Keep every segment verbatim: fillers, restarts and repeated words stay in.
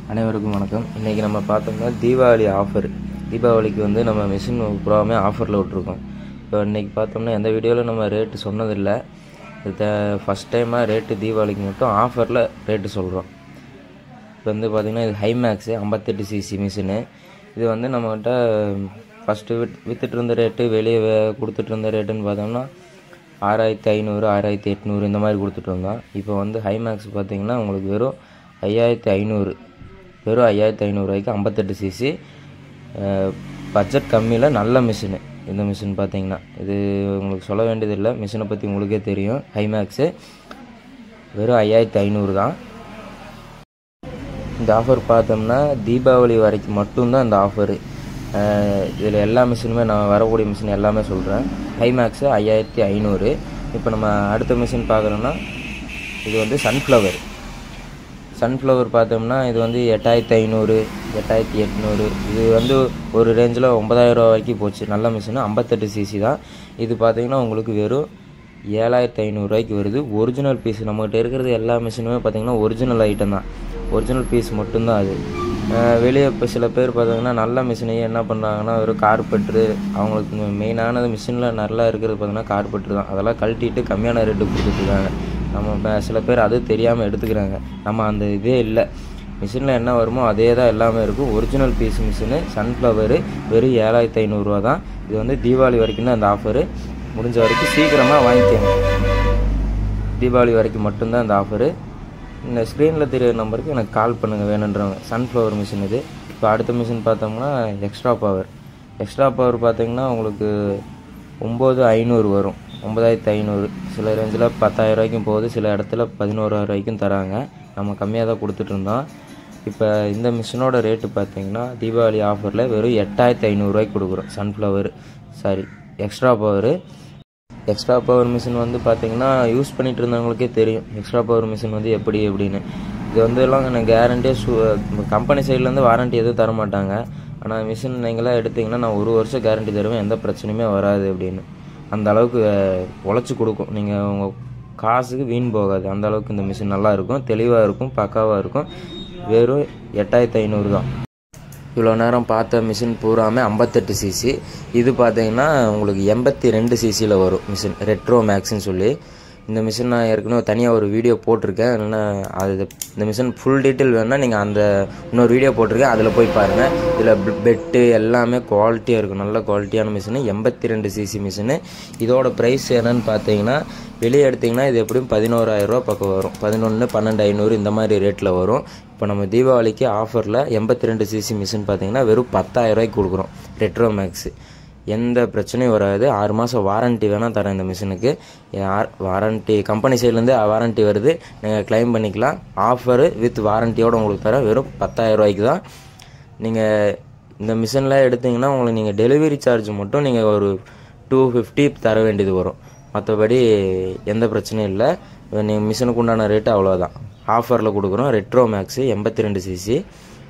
அனைவருக்கும் வணக்கம். இன்றைக்கி நம்ம பார்த்தோம்னா தீபாவளி ஆஃபர். தீபாவளிக்கு வந்து நம்ம மிஷின் பூராமே ஆஃபரில் விட்ருக்கோம். இப்போ இன்றைக்கி பார்த்தோம்னா எந்த வீடியோவில் நம்ம ரேட்டு சொன்னதில்லை. இது ஃபஸ்ட் டைமாக ரேட்டு தீபாவளிக்கு மட்டும் ஆஃபரில் ரேட்டு சொல்கிறோம். இப்போ வந்து பார்த்திங்கன்னா இது ஹைமேக்ஸு ஐம்பத்தெட்டு சிசி மிஷினு. இது வந்து நம்மகிட்ட ஃபஸ்ட்டு வித் விற்றுட்டு இருந்த ரேட்டு வெளியே கொடுத்துட்டு இருந்த ரேட்டுன்னு பார்த்தோம்னா ஆறாயிரத்தி ஐநூறு ஆறாயிரத்தி எட்நூறு இந்த மாதிரி கொடுத்துட்டு இருந்தோம். இப்போ வந்து ஹைமேக்ஸ் பார்த்திங்கன்னா உங்களுக்கு வெறும் ஐயாயிரத்தி ஐநூறு வெறும் ஐயாயிரத்தி ஐநூறுரூவாய்க்கு ஐம்பத்தெட்டு சிசி பட்ஜெட் கம்மியில் நல்ல மிஷினு. இந்த மிஷின் பார்த்திங்கன்னா இது உங்களுக்கு சொல்ல வேண்டியதில்லை, மிஷினை பற்றி உங்களுக்கே தெரியும். ஹைமேக்ஸு வெறும் ஐயாயிரத்தி ஐநூறு தான். இந்த ஆஃபர் பார்த்தோம்னா தீபாவளி வரைக்கும் மட்டும்தான் இந்த ஆஃபரு. இதில் எல்லா மிஷினுமே நான் வரக்கூடிய மிஷின் எல்லாமே சொல்கிறேன். ஹைமேக்ஸு ஐயாயிரத்தி ஐநூறு. இப்போ நம்ம அடுத்த மிஷின் பார்க்குறோன்னா இது வந்து சன்ஃப்ளவர். சன்ஃப்ளவர் பார்த்தோம்னா இது வந்து எட்டாயிரத்தி ஐநூறு எட்டாயிரத்தி எட்நூறு இது வந்து ஒரு ரேஞ்சில் ஒம்பதாயிரம் ரூபா வரைக்கும் போச்சு. நல்ல மிஷினு ஐம்பத்தெட்டு சிசி தான். இது பார்த்திங்கன்னா உங்களுக்கு வெறும் ஏழாயிரத்தி ஐநூறுரூவாய்க்கு வருது. ஒரிஜினல் பீஸ் நம்மகிட்ட இருக்கிறது எல்லா மிஷினுமே பார்த்திங்கன்னா ஒரிஜினல் ஐட்டம் தான், ஒரிஜினல் பீஸ் மட்டும்தான். அது வெளியே இப்போ சில பேர் பார்த்திங்கன்னா நல்ல மிஷினையே என்ன பண்ணுறாங்கன்னா வெறும் கார்பெட்ரு, அவங்களுக்கு மெயினானது மிஷினில் நல்லா இருக்கிறது பார்த்திங்கன்னா கார்பெட்ரு தான். அதெல்லாம் கழட்டிட்டு கம்மியான ரேட்டு கொடுத்துட்ருக்காங்க. நம்ம சில பேர் அது தெரியாமல் எடுத்துக்கிறாங்க. நம்ம அந்த இதே இல்லை, மிஷினில் என்ன வருமோ அதே தான் எல்லாமே இருக்கும். ஒரிஜினல் பீஸ் மிஷினு சன்ஃப்ளவரு வெறும் ஏழாயிரத்தி ஐநூறுரூவா தான். இது வந்து தீபாவளி வரைக்கும் தான் அந்த ஆஃபரு. முடிஞ்ச வரைக்கும் சீக்கிரமாக வாங்கிக்கோங்க. தீபாவளி வரைக்கும் மட்டும்தான் இந்த ஆஃபரு. இந்த ஸ்க்ரீனில் தெரிய நம்பருக்கு எனக்கு கால் பண்ணுங்கள் வேணுன்றவங்க. சன்ஃப்ளவர் மிஷின் இது. இப்போ அடுத்த மிஷின் பார்த்தோம்னா எக்ஸ்ட்ரா பவர். எக்ஸ்ட்ரா பவர் பார்த்திங்கன்னா உங்களுக்கு ஒம்பது ஐநூறு வரும், ஒம்பதாயிரத்து ஐநூறு. சில ரேஞ்சில் பத்தாயிரம் ரூபாய்க்கும் போகுது, சில இடத்துல பதினோராயிரம் ரூபாய்க்கும் தராங்க. நம்ம கம்மியாக தான் கொடுத்துட்ருந்தோம். இப்போ இந்த மிஷினோட ரேட்டு பார்த்திங்கன்னா தீபாவளி ஆஃபரில் வெறும் எட்டாயிரத்தி ஐநூறுரூவாய்க்கு கொடுக்குறோம். Sunflower sorry extra power. Extra power machine வந்து பார்த்திங்கன்னா யூஸ் பண்ணிகிட்டு இருந்தவங்களுக்கே தெரியும் எக்ஸ்ட்ரா பவர் மிஷின் வந்து எப்படி எப்படின்னு. இது வந்து எல்லாம் எனக்கு கேரண்டியாக சூ கம்பெனி சைட்லேருந்து வாரண்ட்டி எதுவும் தர மாட்டாங்க. ஆனால் மிஷின் நீங்களாம் எடுத்திங்கன்னா நான் ஒரு வருஷம் கேரண்டி தருவேன், எந்த பிரச்சனையுமே வராது அப்படின்னு. அந்த அளவுக்கு உழைச்சி கொடுக்கும். நீங்கள் உங்கள் காசுக்கு வீண் போகாது. அந்த அளவுக்கு இந்த மிஷின் நல்லா இருக்கும், தெளிவாக இருக்கும், பக்காவாக இருக்கும். வெறும் எட்டாயிரத்தி ஐநூறு தான். இவ்வளோ நேரம் பார்த்த மிஷின் பூராமே ஐம்பத்தெட்டு சிசி. இது பார்த்தீங்கன்னா உங்களுக்கு எண்பத்தி ரெண்டு சிசியில் வரும் மிஷின், ரெட்ரோ மேக்ஸ்ன்னு சொல்லி. இந்த மிஷின் நான் ஏற்கனவே தனியாக ஒரு வீடியோ போட்டிருக்கேன். இல்லைன்னா அது இந்த மிஷின் ஃபுல் டீட்டெயில் வேணுன்னா நீங்கள் அந்த இன்னொரு வீடியோ போட்டிருக்கேன், அதில் போய் பாருங்கள். இதில் பெட்டு எல்லாமே குவாலிட்டியாக இருக்கும், நல்ல குவாலிட்டியான மிஷினு. எண்பத்தி ரெண்டு சிசி மிஷினு. இதோட ப்ரைஸ் என்னன்னு பார்த்தீங்கன்னா வெளியே எடுத்திங்கன்னா இது எப்படியும் பதினோராயிரரூவா பக்கம் வரும். பதினொன்று பன்னெண்டு ஐநூறு இந்த மாதிரி ரேட்டில் வரும். இப்போ நம்ம தீபாவளிக்கு ஆஃபரில் எண்பத்தி ரெண்டு சிசி மிஷின் பார்த்திங்கன்னா வெறும் பத்தாயிரரூவாய்க்கு கொடுக்குறோம். Retro max. எந்த பிரச்சனையும் வராது. ஆறு மாதம் வாரண்ட்டி வேணால் தரேன் இந்த மிஷினுக்கு. வாரண்ட்டி கம்பெனி சைட்லேருந்து வாரண்ட்டி வருது, நீங்கள் கிளைம் பண்ணிக்கலாம். ஆஃபரு வித் வாரண்ட்டியோடு உங்களுக்கு தரேன் வெறும் பத்தாயிரம் ரூபாய்க்கு தான். நீங்கள் இந்த மிஷினில் எடுத்திங்கன்னா உங்களுக்கு நீங்கள் டெலிவரி சார்ஜ் மட்டும் நீங்கள் ஒரு டூ ஃபிஃப்டி தர வேண்டியது வரும். மற்றபடி எந்த பிரச்சனையும் இல்லை. நீங்கள் மிஷினுக்கு உண்டான ரேட்டு அவ்வளோதான். ஆஃபரில் கொடுக்குறோம். ரெட்ரோ மேக்ஸு எண்பத்தி ரெண்டு சிசி.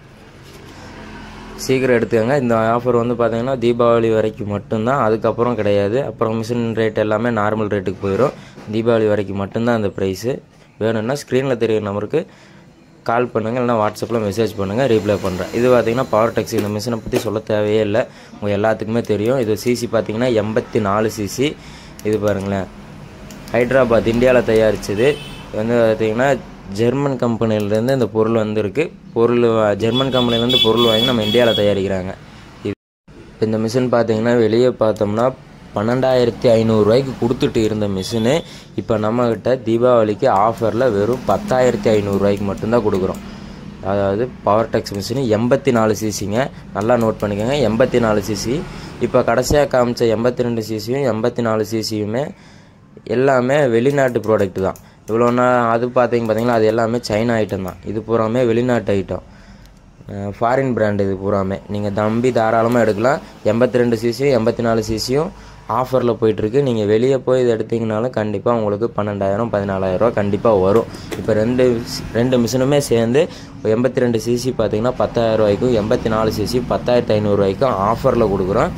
சீக்கிரம் எடுத்துக்கோங்க. இந்த ஆஃபர் வந்து பார்த்திங்கன்னா தீபாவளி வரைக்கும் மட்டும்தான், அதுக்கப்புறம் கிடையாது. அப்புறம் மிஷின் ரேட் எல்லாமே நார்மல் ரேட்டுக்கு போயிடும். தீபாவளி வரைக்கும் மட்டும்தான் அந்த ப்ரைஸு. வேணும்னா ஸ்க்ரீனில் தெரிகிற நம்பருக்கு கால் பண்ணுங்கள், இல்லைனா வாட்ஸ்அப்பில் மெசேஜ் பண்ணுங்கள், ரீப்ளை பண்ணுறேன். இது பார்த்திங்கன்னா பவர் டெக்ஸ். இந்த மிஷினை பற்றி சொல்ல தேவையே இல்லை, உங்கள் எல்லாத்துக்குமே தெரியும். இது சிசி பார்த்திங்கன்னா எண்பத்தி நாலு சிசி. இது பாருங்களேன், ஹைதராபாத் இந்தியாவில் தயாரித்தது. இது வந்து பார்த்திங்கன்னா ஜெர்மன் கம்பெனிலேருந்து இந்த பொருள் வந்துருக்கு. பொருள் ஜெர்மன் கம்பெனிலேருந்து பொருள் வாங்கி நம்ம இந்தியாவில் தயாரிக்கிறாங்க. இது இந்த மிஷின் பார்த்திங்கன்னா வெளியே பார்த்தோம்னா பன்னெண்டாயிரத்தி ஐநூறுரூவாய்க்கு கொடுத்துட்டு இருந்த மிஷினு இப்போ நம்மக்கிட்ட தீபாவளிக்கு ஆஃபரில் வெறும் பத்தாயிரத்தி ஐநூறுரூவாய்க்கு மட்டும்தான் கொடுக்குறோம். அதாவது பவர் டெக்ஸ் மிஷினு எண்பத்தி நாலு சிசிங்க, நல்லா நோட் பண்ணிக்கோங்க. எண்பத்தி நாலு சிசி. இப்போ கடைசியாக காமிச்ச எண்பத்தி ரெண்டு சிசியும் எண்பத்தி நாலு சிசியுமே எல்லாமே வெளிநாட்டு ப்ராடக்ட் தான். இவ்வளோனா அது பார்த்திங்க பார்த்திங்களா அது எல்லாமே சைனா ஐட்டம் தான். இது பூராமே வெளிநாட்டு ஐட்டம், ஃபாரின் பிராண்டு. இது பூராமே நீங்கள் தம்பி தாராளமாக எடுக்கலாம். எண்பத்தி ரெண்டு சிசியும் எண்பத்தி நாலு சிசியும் ஆஃபரில் போயிட்டுருக்கு. நீங்கள் வெளியே போய் இது எடுத்திங்கனாலும் கண்டிப்பாக உங்களுக்கு பன்னெண்டாயிரம் பதினாலாயிரரூவா கண்டிப்பாக வரும். இப்போ ரெண்டு ரெண்டு மிஷினுமே சேர்ந்து எண்பத்தி ரெண்டு சிசி பார்த்திங்கன்னா பத்தாயிரம் ரூபாய்க்கும் எண்பத்தி நாலு சிசி பத்தாயிரத்தி ஐநூறுரூவாய்க்கும் ஆஃபரில் கொடுக்குறோம்.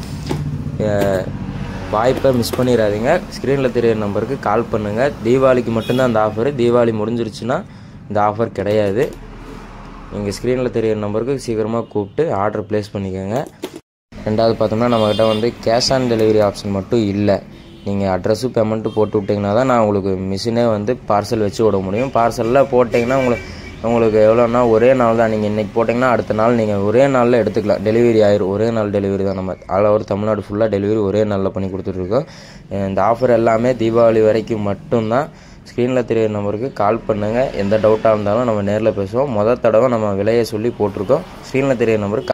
வாய்ப்பை மிஸ் பண்ணிடாதீங்க. ஸ்க்ரீனில் தெரியிற நம்பருக்கு கால் பண்ணுங்கள். தீபாவளிக்கு மட்டும்தான் அந்த ஆஃபரு. தீபாவளி முடிஞ்சிருச்சுன்னா இந்த ஆஃபர் கிடையாது. நீங்கள் ஸ்க்ரீனில் தெரியிற நம்பருக்கு சீக்கிரமாக கூப்பிட்டு ஆர்டர் ப்ளேஸ் பண்ணிக்கோங்க. ரெண்டாவது பார்த்தோம்னா நம்மக்கிட்ட வந்து கேஷ் ஆன் டெலிவரி ஆப்ஷன் மட்டும் இல்லை. நீங்கள் அட்ரஸும் பேமெண்ட்டு போட்டு விட்டிங்கன்னா தான் நான் உங்களுக்கு மிஷினே வந்து பார்சல் வச்சு விட முடியும். பார்சலில் போட்டிங்கன்னா உங்களுக்கு உங்களுக்கு எவ்வளோன்னா ஒரே நாள் தான். நீங்கள் இன்றைக்கி போட்டிங்கன்னா அடுத்த நாள் நீங்கள் ஒரே நாளில் எடுத்துக்கலாம். டெலிவரி ஆயிரும். ஒரே நாள் டெலிவரி தான். நம்ம ஆல் ஓவர் தமிழ்நாடு ஃபுல்லாக டெலிவரி ஒரே நாளில் பண்ணி கொடுத்துட்ருக்கோம். இந்த ஆஃபர் எல்லாமே தீபாவளி வரைக்கும் மட்டும்தான். ஸ்க்ரீனில் தெரியிற நம்பருக்கு கால் பண்ணுங்கள். எந்த டவுட்டாக இருந்தாலும் நம்ம நேரில் பேசுவோம். மொதல் தடவை நம்ம விலையை சொல்லி போட்டிருக்கோம். ஸ்க்ரீனில் தெரியிற நம்பருக்கு